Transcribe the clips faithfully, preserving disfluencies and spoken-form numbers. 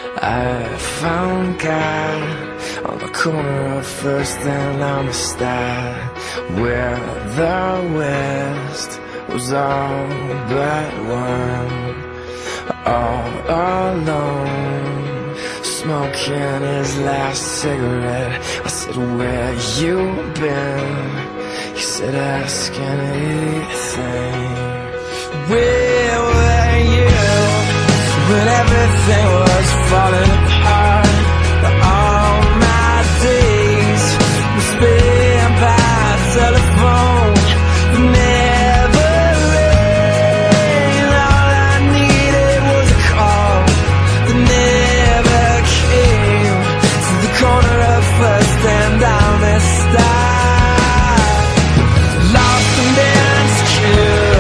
I found God on the corner of First and Amistad, where the West was all but one. All alone, smoking his last cigarette. I said, where you been? He said, ask anything. Where were you when everything was falling apart? All my days were spent by telephone, but never rain. All I needed was a call that never came. To the corner of First and Amistad, lost and insecure.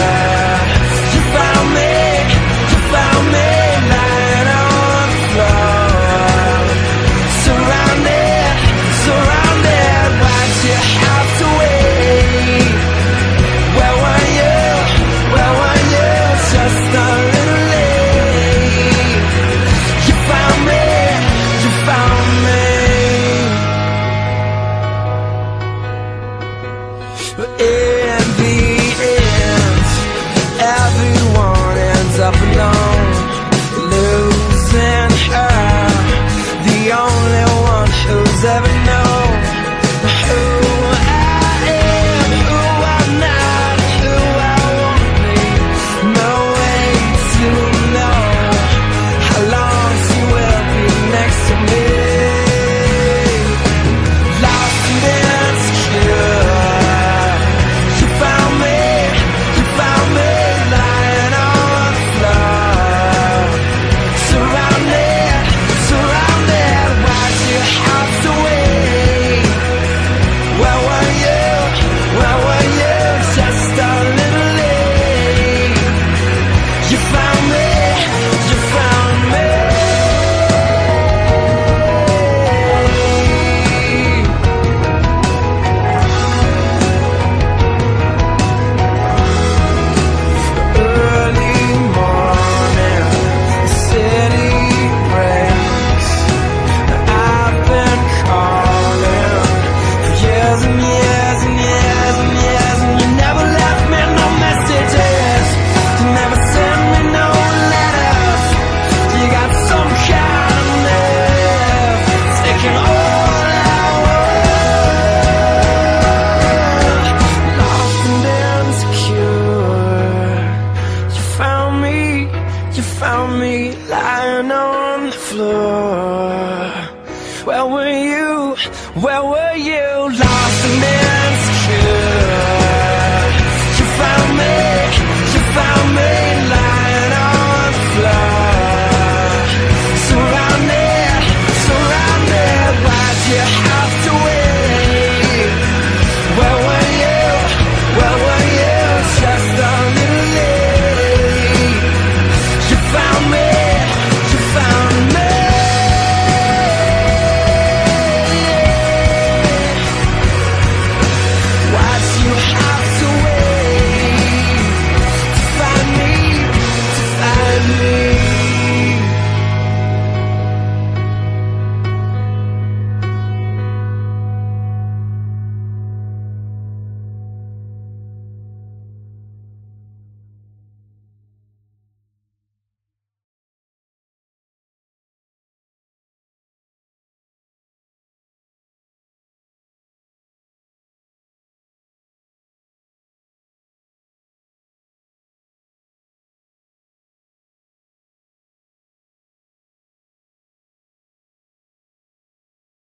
In the end, everyone ends up alone, losing her, the only one who's ever known who I am, who I'm not, who I won't be. No way to know how long she will be next to me. Lost and insecure. You found me lying on the floor. Where were you? Where were